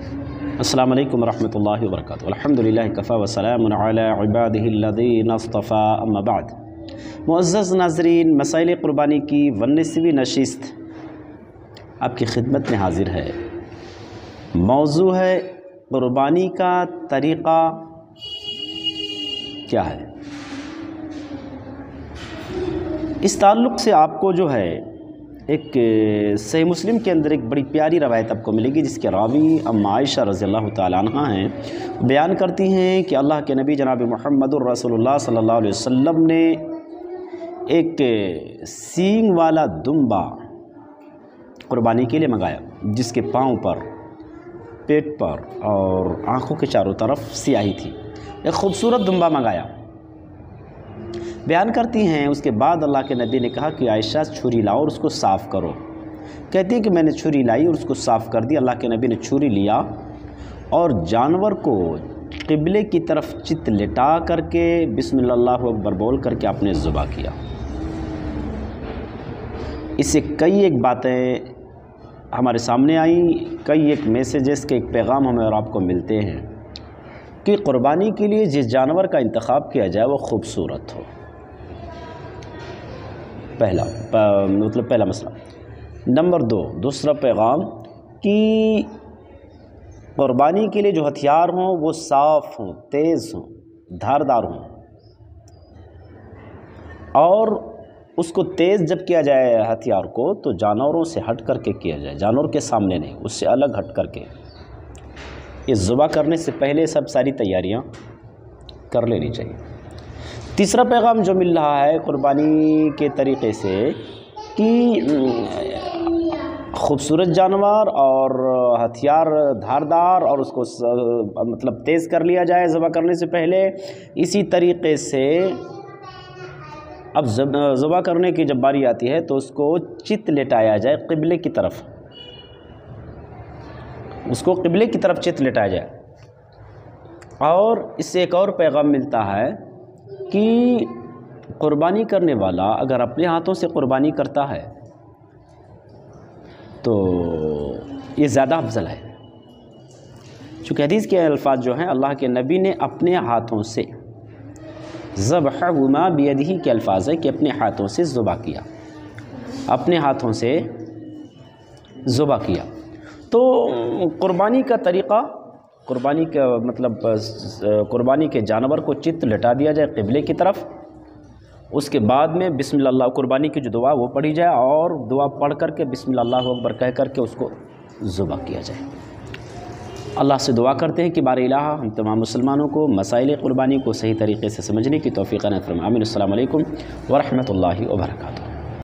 السلام علیکم ورحمۃ اللہ وبرکاتہ۔ الحمدللہ کفا وسلام علی عبادہ الذین اصطفیٰ، اما بعد۔ معزز ناظرین، مسائل قربانی کی 19ویں نشست آپ کی خدمت میں حاضر ہے۔ موضوع ہے قربانی کا طریقہ کیا ہے۔ اس تعلق سے آپ کو جو ہے ایک صحیح مسلم کے اندر ایک بڑی پیاری روایت آپ کو ملے گی، جس کے راوی ام عائشہ رضی اللہ تعالیٰ عنہ ہیں۔ بیان کرتی ہیں کہ اللہ کے نبی جناب محمد الرسول اللہ صلی اللہ علیہ وسلم نے ایک سینگ والا دمبا قربانی کے لیے منگایا، جس کے پاؤں پر، پیٹ پر اور آنکھوں کے چاروں طرف سیاہی تھی۔ ایک خوبصورت دمبا منگایا۔ بیان کرتی ہیں اس کے بعد اللہ کے نبی نے کہا کہ عائشہ چھری لاؤ اور اس کو صاف کرو۔ کہتی ہیں کہ میں نے چھری لائی اور اس کو صاف کر دی۔ اللہ کے نبی نے چھری لیا اور جانور کو قبلے کی طرف چت لٹا کر کے بسم اللہ اکبر بول کر کے آپ نے ذبح کیا۔ اس سے کئی ایک باتیں ہمارے سامنے آئیں، کئی ایک میسیجز کے ایک پیغام ہمیں اور آپ کو ملتے ہیں کہ قربانی کے لیے جس جانور کا انتخاب کیا جائے وہ خوبصورت ہو۔ پہلا مسئلہ۔ نمبر 2، دوسرا پیغام کہ قربانی کے لیے جو ہتھیار ہوں وہ صاف ہوں، تیز ہوں، دھاردار ہوں، اور اس کو تیز جب کیا جائے ہتھیار کو تو جانوروں سے ہٹ کر کے کیا جائے، جانور کے سامنے نہیں، اس سے الگ ہٹ کر کے۔ یہ ذبح کرنے سے پہلے سب ساری تیاریاں کر لینی چاہیے۔ تیسرا پیغام جو مل رہا ہے قربانی کے طریقے سے کہ خوبصورت جانور اور ہتھیار دھاردار اور اس کو مطلب تیز کر لیا جائے ذبح کرنے سے پہلے۔ اسی طریقے سے اب ذبح کرنے کی جب باری آتی ہے تو اس کو چت لٹایا جائے قبلے کی طرف، اس کو قبلے کی طرف چت لٹایا جائے۔ اور اس سے ایک اور پیغام ملتا ہے کہ قربانی کرنے والا اگر اپنے ہاتھوں سے قربانی کرتا ہے تو یہ زیادہ افضل ہے، چونکہ حدیث کے الفاظ جو ہیں اللہ کے نبی نے اپنے ہاتھوں سے ذبحہما بیدہ کے الفاظ ہے کہ اپنے ہاتھوں سے ذبح کیا، اپنے ہاتھوں سے ذبح کیا۔ تو قربانی کا طریقہ، قربانی کا مطلب قربانی کے جانور کو چت لٹا دیا جائے قبلے کی طرف، اس کے بعد میں بسم اللہ قربانی کی جو دعا وہ پڑھی جائے اور دعا پڑھ کر کے بسم اللہ اکبر کہہ کر کے اس کو ذبح کیا جائے۔ اللہ سے دعا کرتے ہیں کہ بار الہ ہم تمام مسلمانوں کو مسائل قربانی کو صحیح طریقے سے سمجھنے کی توفیق عطا فرمائے۔ آمین۔ السلام علیکم ورحمۃ اللہ وبرکاتہ۔